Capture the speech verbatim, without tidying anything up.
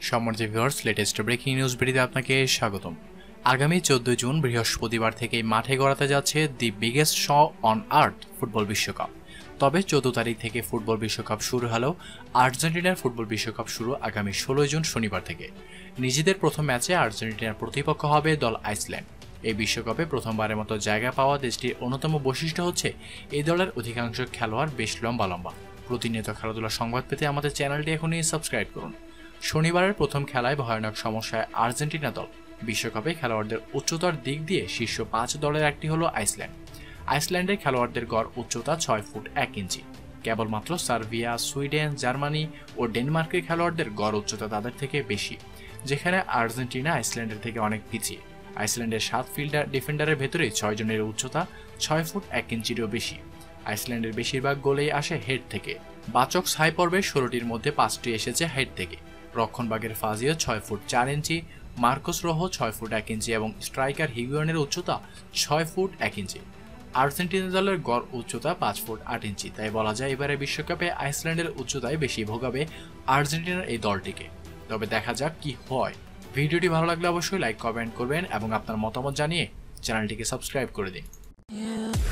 সম্মানিত viewers, latest breaking news ভিডিওতে আপনাকে স্বাগতম। আগামী চোদ্দই জুন বৃহস্পতিবার থেকেই মাঠে গড়াতে যাচ্ছে the biggest show on earth football বিশ্বকাপ। তবে চোদ্দ তারিখ থেকে ফুটবল বিশ্বকাপ শুরু হলেও আর্জেন্টিনার ফুটবল বিশ্বকাপ শুরু আগামী ষোলোই জুন শনিবার থেকে। নিজেদের প্রথম ম্যাচে আর্জেন্টিনার প্রতিপক্ষ হবে দল আইসল্যান্ড। এই বিশ্বকাপে প্রথমবারের মতো জায়গা পাওয়া দেশটির অন্যতম বৈশিষ্ট্য হচ্ছে এই দলের অধিকাংশ খেলোয়াড় বেশ লম্বা লম্বা। প্রতিনিয়ত খেলাধুলার সংবাদ পেতে আমাদের চ্যানেলটি এখনই সাবস্ক্রাইব করুন। শনিবারের প্রথম খেলায় ভয়ানক সমস্যায় আর্জেন্টিনা দল। বিশ্বকাপে খেলোয়াড়দের উচ্চতার দিক দিয়ে শীর্ষ পাঁচ দলের একটি হলো আইসল্যান্ড। আইসল্যান্ডের খেলোয়াড়দের গড় উচ্চতা ছয় ফুট এক ইঞ্চি। কেবলমাত্র সার্বিয়া, সুইডেন, জার্মানি ও ডেনমার্কের খেলোয়াড়দের গড় উচ্চতা তাদের থেকে বেশি, যেখানে আর্জেন্টিনা আইসল্যান্ডের থেকে অনেক পিছিয়ে। আইসল্যান্ডের সাত ফিল্ডার ডিফেন্ডারের ভেতরে ছয় জনের উচ্চতা ছয় ফুট এক ইঞ্চিরও বেশি। আইসল্যান্ডের বেশিরভাগ গোলেই আসে হেড থেকে। বাচক সাই পর্বে ষোলোটির মধ্যে পাঁচটি এসেছে হেড থেকে। রক্ষণভাগের ফাজিও ছয় ফুট চার ইঞ্চি, মার্কোস রোহো ছয় ফুট এক ইঞ্চি এবং স্ট্রাইকার হিগুয়েনের উচ্চতা ছয় ফুট এক ইঞ্চি। আর্জেন্টিনা দলের গড় উচ্চতা পাঁচ ফুট আট ইঞ্চি। তাই বলা যায় এবারে বিশ্বকাপে আইসল্যান্ডের উচ্চতায় বেশি ভোগাবে আর্জেন্টিনার এই দলটিকে। তবে দেখা যাক কি হয়। ভিডিওটি ভালো লাগলে অবশ্যই লাইক কমেন্ট করবেন এবং আপনার মতামত জানিয়ে চ্যানেলটিকে সাবস্ক্রাইব করে দিন।